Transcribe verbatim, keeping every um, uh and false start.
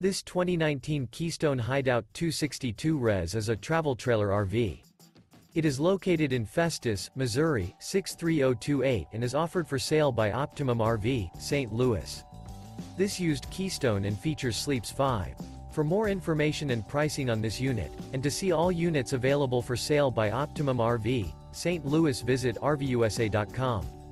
This twenty nineteen Keystone Hideout two sixty-two Res is a travel trailer R V. It is located in Festus, Missouri, six three zero two eight and is offered for sale by Optimum R V, Saint Louis. This used Keystone and features sleeps five. For more information and pricing on this unit, and to see all units available for sale by Optimum R V, Saint Louis, visit R V U S A dot com.